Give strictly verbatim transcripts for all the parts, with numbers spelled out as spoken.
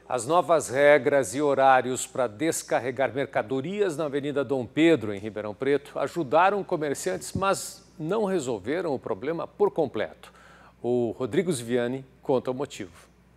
As novas regras e horários para descarregar mercadorias na Avenida Dom Pedro, em Ribeirão Preto, ajudaram comerciantes, mas não resolveram o problema por completo. O Rodrigo Viviani conta o motivo.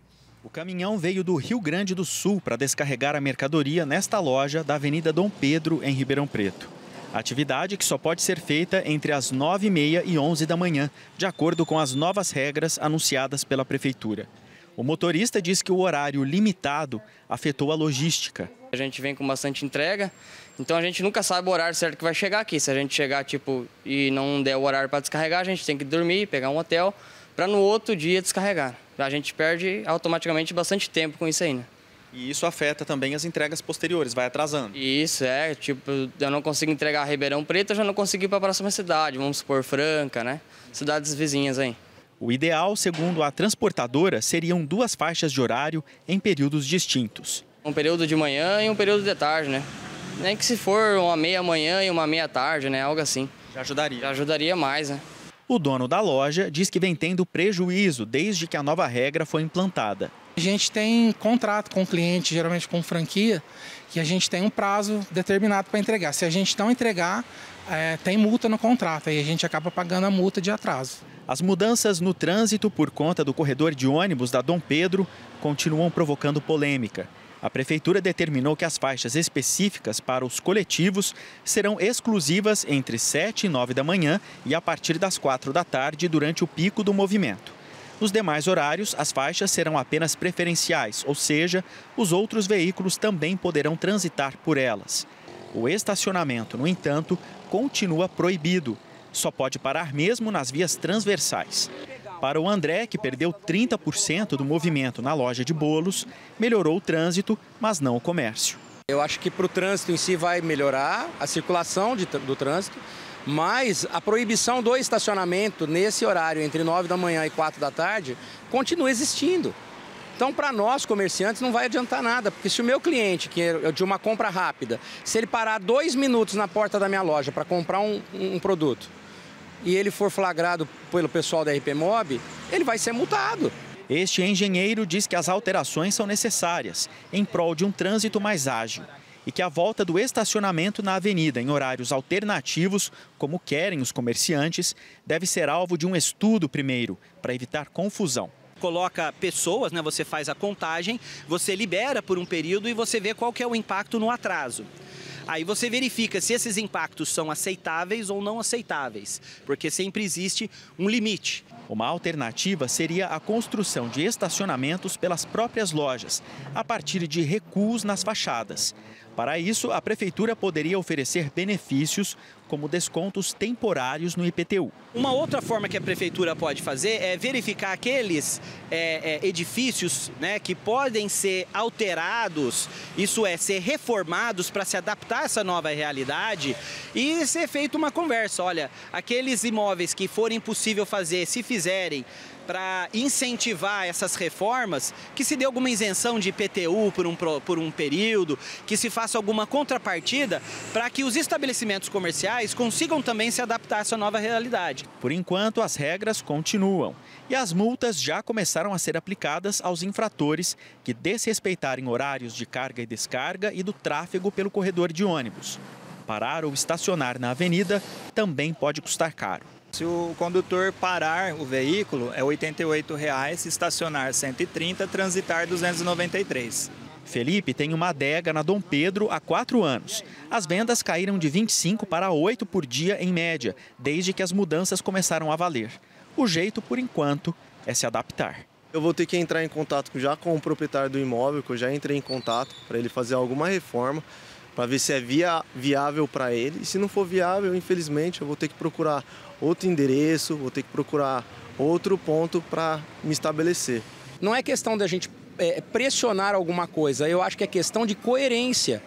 O caminhão veio do Rio Grande do Sul para descarregar a mercadoria nesta loja da Avenida Dom Pedro, em Ribeirão Preto. Atividade que só pode ser feita entre as nove e meia e onze da manhã, de acordo com as novas regras anunciadas pela Prefeitura. O motorista diz que o horário limitado afetou a logística. A gente vem com bastante entrega, então a gente nunca sabe o horário certo que vai chegar aqui. Se a gente chegar tipo e não der o horário para descarregar, a gente tem que dormir, pegar um hotel para no outro dia descarregar. A gente perde automaticamente bastante tempo com isso aí, né? E isso afeta também as entregas posteriores, vai atrasando. Isso, é. Tipo, eu não consigo entregar Ribeirão Preto, eu já não consigo ir para a próxima cidade, vamos supor Franca, né? Cidades vizinhas aí. O ideal, segundo a transportadora, seriam duas faixas de horário em períodos distintos. Um período de manhã e um período de tarde, né? Nem que se for uma meia manhã e uma meia tarde, né? Algo assim. Já ajudaria. Já ajudaria mais, né? O dono da loja diz que vem tendo prejuízo desde que a nova regra foi implantada. A gente tem contrato com o cliente, geralmente com franquia, que a gente tem um prazo determinado para entregar. Se a gente não entregar, é, tem multa no contrato, aí a gente acaba pagando a multa de atraso. As mudanças no trânsito por conta do corredor de ônibus da Dom Pedro continuam provocando polêmica. A Prefeitura determinou que as faixas específicas para os coletivos serão exclusivas entre sete e nove da manhã e a partir das quatro da tarde durante o pico do movimento. Nos demais horários, as faixas serão apenas preferenciais, ou seja, os outros veículos também poderão transitar por elas. O estacionamento, no entanto, continua proibido. Só pode parar mesmo nas vias transversais. Para o André, que perdeu trinta por cento do movimento na loja de bolos, melhorou o trânsito, mas não o comércio. Eu acho que para o trânsito em si vai melhorar a circulação de, do trânsito, mas a proibição do estacionamento nesse horário entre nove da manhã e quatro da tarde continua existindo. Então, para nós, comerciantes, não vai adiantar nada, porque se o meu cliente, que é de uma compra rápida, se ele parar dois minutos na porta da minha loja para comprar um, um produto e ele for flagrado pelo pessoal da R P Mob, ele vai ser multado. Este engenheiro diz que as alterações são necessárias em prol de um trânsito mais ágil e que a volta do estacionamento na avenida em horários alternativos, como querem os comerciantes, deve ser alvo de um estudo primeiro, para evitar confusão. Coloca pessoas, né, você faz a contagem, você libera por um período e você vê qual que é o impacto no atraso. Aí você verifica se esses impactos são aceitáveis ou não aceitáveis, porque sempre existe um limite. Uma alternativa seria a construção de estacionamentos pelas próprias lojas, a partir de recuos nas fachadas. Para isso, a Prefeitura poderia oferecer benefícios, como descontos temporários no I P T U. Uma outra forma que a Prefeitura pode fazer é verificar aqueles é, é, edifícios, né, que podem ser alterados, isso é, ser reformados para se adaptar a essa nova realidade e ser feita uma conversa. Olha, aqueles imóveis que forem possível fazer, se fizerem, para incentivar essas reformas, que se dê alguma isenção de I P T U por um, por um período, que se faça alguma contrapartida para que os estabelecimentos comerciais consigam também se adaptar a essa nova realidade. Por enquanto, as regras continuam e as multas já começaram a ser aplicadas aos infratores que desrespeitarem horários de carga e descarga e do tráfego pelo corredor de ônibus. Parar ou estacionar na avenida também pode custar caro. Se o condutor parar o veículo, é oitenta e oito reais, se estacionar cento e trinta, transitar duzentos e noventa e três. Felipe tem uma adega na Dom Pedro há quatro anos. As vendas caíram de vinte e cinco para oito por dia em média, desde que as mudanças começaram a valer. O jeito, por enquanto, é se adaptar. Eu vou ter que entrar em contato já com o proprietário do imóvel, que eu já entrei em contato, para ele fazer alguma reforma, para ver se é via, viável para ele. E se não for viável, infelizmente, eu vou ter que procurar outro endereço, vou ter que procurar outro ponto para me estabelecer. Não é questão da gente é, pressionar alguma coisa, eu acho que é questão de coerência.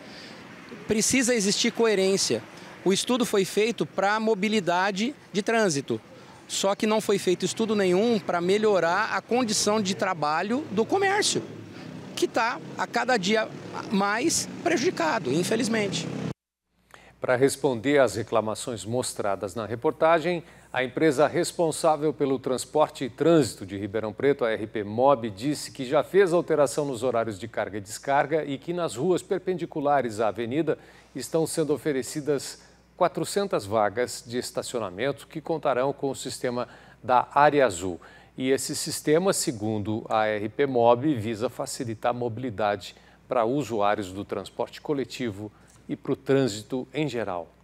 Precisa existir coerência. O estudo foi feito para mobilidade de trânsito, só que não foi feito estudo nenhum para melhorar a condição de trabalho do comércio, que está a cada dia mais prejudicado, infelizmente. Para responder às reclamações mostradas na reportagem, A empresa responsável pelo transporte e trânsito de Ribeirão Preto, a R P Mob, disse que já fez alteração nos horários de carga e descarga e que nas ruas perpendiculares à avenida estão sendo oferecidas quatrocentas vagas de estacionamento que contarão com o sistema da Área Azul. E esse sistema, segundo a R P Mob, visa facilitar a mobilidade para usuários do transporte coletivo e para o trânsito em geral.